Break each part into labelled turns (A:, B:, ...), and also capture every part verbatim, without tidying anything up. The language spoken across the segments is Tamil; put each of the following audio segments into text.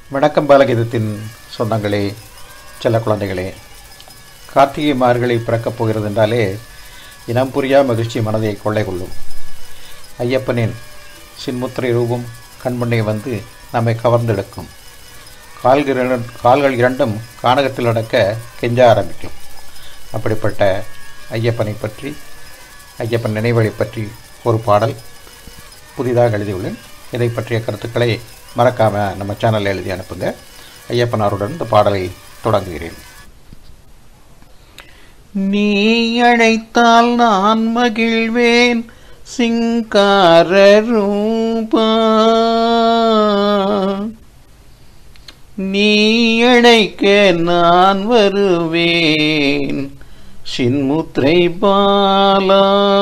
A: வணக்கம் பாலகீதத்தின் சொந்தங்களே, செல்ல குழந்தைகளே. கார்த்திகை மார்கழி பிறக்கப் போகிறது என்றாலே இனம் புரியா மகிழ்ச்சி மனதை கொள்ளை கொள்ளும். ஐயப்பனின் சின்முத்திரை ரூபம் கண்முன்னே வந்து நம்மை கவர்ந்தெடுக்கும். கால்கள் கால்கள் இரண்டும் கானகத்தில் அடக்க கெஞ்ச ஆரம்பிக்கும். அப்படிப்பட்ட ஐயப்பனை பற்றி, ஐயப்பன் நினைவுகளை பற்றி ஒரு பாடல் புதிதாக எழுதியுள்ளேன். இதை பற்றிய கருத்துக்களை மறக்காமல் நம்ம சேனலில் எழுதி அனுப்புங்க. ஐயப்பனாருடன் இந்த பாடலை தொடங்குகிறேன்.
B: நீ அழைத்தால் நான் மகிழ்வேன் சிங்கார ரூபா, நீ அழைக்க நான் வருவேன் சின்முத்திரை பாலா,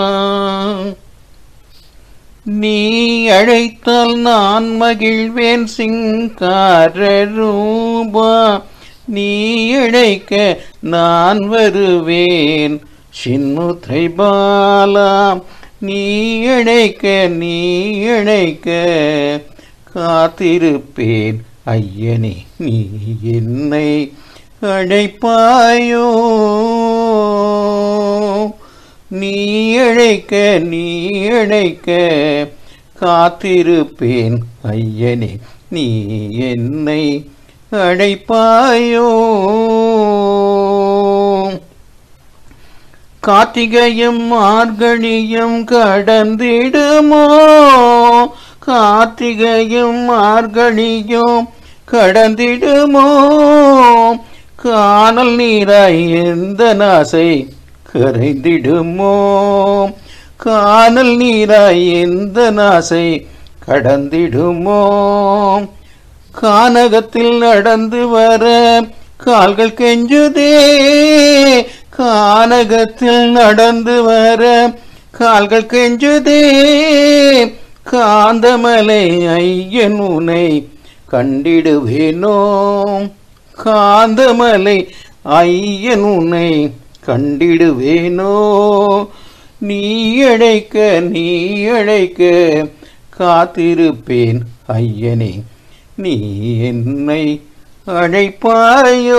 B: நீ அழைத்தால் நான் மகிழ்வேன் சிங்கார ரூபா, நீ அழைக்க நான் வருவேன் சின்முத்திரை பாலா, நீ அழைக்க நீ அழைக்க காத்திருப்பேன் ஐயனே, நீ என்னை அழைப்பாயோ, நீ அழைக்க நீ அழைக்க காத்திருப்பேன் ஐயனே, நீ என்னை அழைப்பாயோ. கார்த்திகையும் மார்கழியும் கடந்திடுமோ, கார்த்திகையும் மார்கழியும் கடந்திடுமோ, காணல் நீராய் எந்த நாசை கரைந்திடுமோ, காணல் நீராய் எந்த நாசை கடந்திடுமோ, கானகத்தில் நடந்து வர கால்கள் கெஞ்சுதே, கானகத்தில் நடந்து வர கால்கள் கெஞ்சுதே, காந்தமலை ஐயன் உனை கண்டிடுவேனோ, காந்தமலை ஐயன் உனை கண்டிடுவேனோ, நீ அழைக்க நீ அழைக்க காத்திருப்பேன் ஐயனே, நீ என்னை அழைப்பாயோ.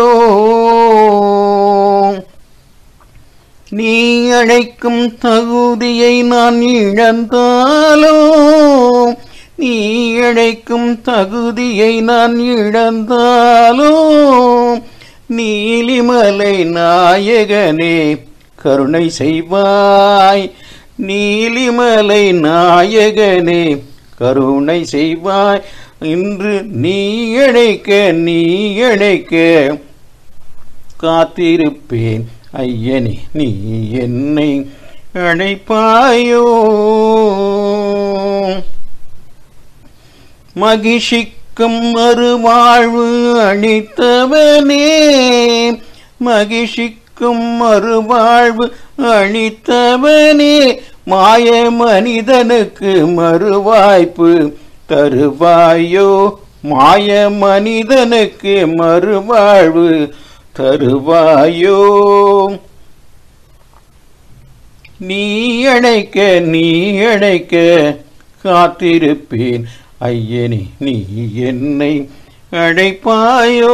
B: நீ அழைக்கும் தகுதியை நான் இழந்தாலோ, நீ அழைக்கும் தகுதியை நான் இழந்தாலோ, நீலிமலை நாயகனே கருணை செய்வாய், நீலிமலை நாயகனே கருணை செய்வாய், இன்று நீ அழைக்க நீ அழைக்க காத்திருப்பேன் ஐயனே, நீ என்னை அழைப்பாயோ. மகிழ்ச்சிக்கும் மறுவாழ்வு அளித்தவனே, மகிழ்ச்சிக்கும் மறுவாழ்வு அளித்தவனே, மாய மனிதனுக்கு மறுவாய்ப்பு தருவாயோ, மாய மனிதனுக்கு மறுவாழ்வு தருவாயோ. நீ அழைக்க நீ அழைக்க காத்திருப்பேன் ஐயனே, நீ என்னை அழைப்பாயோ.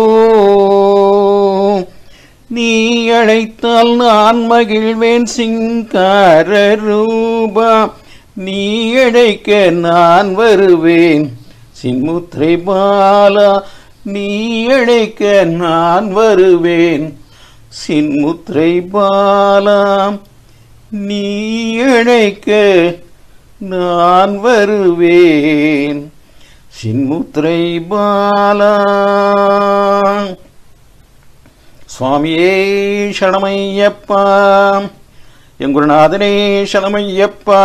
B: நீ அழைத்தால் நான் மகிழ்வேன் சிங்கார ரூபா, நீ அழைக்க நான் வருவேன் சின்முத்திரை பாலா, நீ அழைக்க நான் வருவேன் சின்முத்திரை பாலா, நீ அழைக்க நான் வருவேன் சின்முத்திரை பாலா. சுவாமியே சரணமையப்பா, எங்குருநாதனே சரணமையப்பா.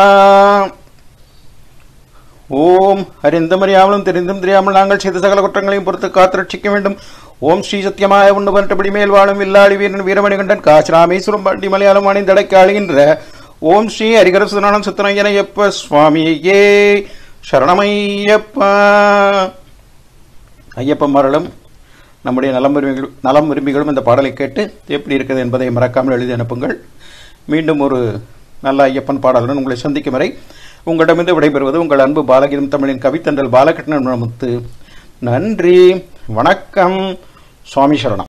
B: ஓம் அறிந்தமறியாமலும் தெரிந்தும் தெரியாமல் நாங்கள் செய்த சகல குற்றங்களையும் பொறுத்து காத்து ரட்சிக்க வேண்டும். ஓம் ஸ்ரீ சத்தியமாய உண்டு பன்றபடி மேல் வாழும் வில்லாளி வீரன் வீரமணிகண்டன் காசிராமேஸ்வரம் பாண்டி மலையாளம் அணிந்தடைக்க ஆளுகின்ற ஓம் ஸ்ரீ ஹரிகர சுதனானம் சுத்தனையனையப்ப சுவாமியே சரணமையப்பா. ஐயப்பன்மார்களும் நம்முடைய நலம் விரும்பிகள் நலம் விரும்பிகளும் இந்த பாடலை கேட்டு எப்படி இருக்கிறது என்பதை மறக்காமல் எழுதி அனுப்புங்கள். மீண்டும் ஒரு நல்ல ஐயப்பன் பாடலுடன் உங்களை சந்திக்கும் வரை உங்களிடமிருந்து விடைபெறுவது உங்கள் அன்பு பாலகீதம் தமிழின் கவித்தண்டல் பாலகிருஷ்ணன் முத்து. நன்றி, வணக்கம், சுவாமி சரணம்.